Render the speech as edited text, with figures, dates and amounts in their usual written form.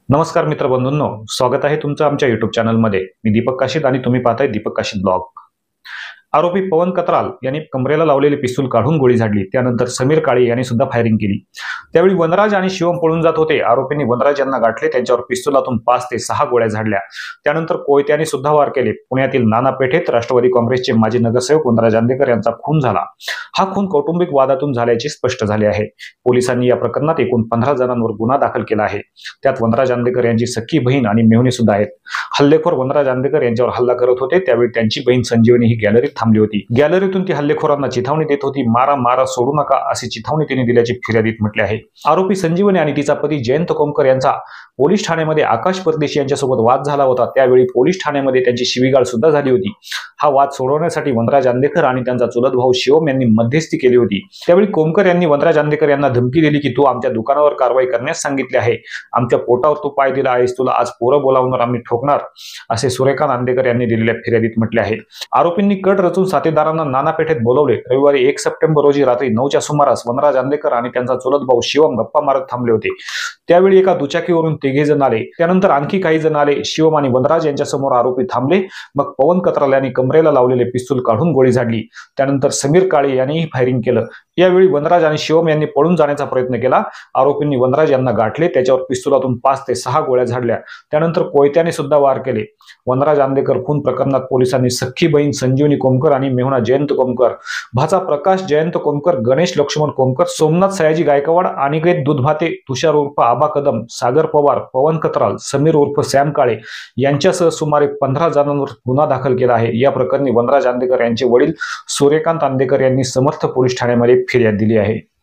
नमस्कार मित्र बंधूंनो, स्वागत आहे तुमचं आमच्या युट्यूब चॅनलमध्ये। मी दीपक काशीद आणि तुम्ही पाहताय दीपक काशीद ब्लॉग। आरोपी पवन कत्राल यांनी कमरेला लावलेले पिस्तूल काढून गोळी झाडली। त्यानंतर समीर काळे यांनी सुद्धा फायरिंग केली। त्यावेळी वनराज आणि शिवम पळून जात होते। आरोपींनी वनराज यांना गाठले, त्यांच्यावर पिस्तुलातून 5 ते 6 गोळ्या झाडल्या। त्यानंतर कोयत्याने सुद्धा वार केले। पुण्यातील नाना पेठेत राष्ट्रवादी काँग्रेसचे माजी नगरसेवक वनराज अंदेकर यांचा खून झाला। हा खून कौटुंबिक वादातून झाल्याचे स्पष्ट झाले आहे। पोलिसांनी या प्रकरणात एकूण 15 जणांवर गुन्हा दाखल केला आहे। त्यात वनराज अंदेकर यांची सख्खी बहीण आणि मेहुणी सुद्धा आहेत। हल्लेखोर वनराज अंदेकर यांच्यावर हल्ला करत होते, त्यावेळी त्यांची बहीण संजीवनी ही गॅलरीत थांबली होती। गॅलरीतून ती हल्लेखोरांना चिथावणी देत होती। मारा मारा, सोडू नका अशी चिथावणी तिने दिल्याची फिर्यादीत म्हटले आहे। आरोपी संजीवनी आणि तिचा पती जयंत कोमकर यांचा पोलीस ठाण्यामध्ये आकाश परदेशी यांच्यासोबत वाद झाला होता। त्यावेळी पोलीस ठाण्यामध्ये त्यांची शिवीगाळ सुद्धा झाली होती। हा वाद सोडवण्यासाठी वनराज अंदेकर आणि त्यांचा चुलत भाऊ शिवम यांनी मध्यस्थी केली होती। त्यावेळी कोमकर यांनी वनराज अंदेकर यांना धमकी दिली की तू आमच्या दुकानावर कारवाई करण्यास सांगितले आहे, आमच्या पोटावर तू पाय दिला आहेस, तुला आज पोरं बोलावणार आम्ही ठोकणार, असे सूर्यकांत अंदेकर यांनी दिलेल्या फिर्यादीत म्हटले आहे। आरोपींनी कट रचून साथीदारांना नाना पेठेत बोलावले। रविवारी 1 सप्टेंबर रोजी रात्री 9च्या सुमारास वनराज अंदेकर आणि त्यांचा चुलत भाऊ शिवम गप्पा मारत थांबले होते। त्यावेळी एका दुचाकीवरून 3 जण आले। त्यानंतर आणखी काही जण आले। शिवम आणि वनराज यांच्या समोर आरोपी थांबले। मग पवन कत्राल यांनी कमरेला लावलेले पिस्तूल काढून गोळी झाडली। त्यानंतर समीर काळे यांनीही फायरिंग केलं। यावेळी वनराज आणि शिवम यांनी पळून जाण्याचा प्रयत्न केला। आरोपींनी वनराज यांना गाठले, त्याच्यावर पिस्तुलातून 5 ते 6 गोळ्या झाडल्या। त्यानंतर कोयत्याने सुद्धा वार केले। वनराज अंदेकर खून प्रकरणात पोलिसांनी सख्खी बहीण संजीवनी कोमकर आणि मेहुणा जयंत कोमकर, भाचा प्रकाश जयंत कोमकर, गणेश लक्ष्मण कोमकर, सोमनाथ सयाजी गायकवाड, अनिकेत दुधभाते, तुषार उर्फ आबा कदम, सागर पवार, पवन कत्राल, समीर उर्फ सॅम काळे यांच्यासह सुमारे 15 जणांवर गुन्हा दाखल केला आहे। या प्रकरणी वनराज अंदेकर यांचे वडील सूर्यकांत अंदेकर यांनी समर्थ पोलीस ठाण्यामध्ये फिर्याद दिली आहे।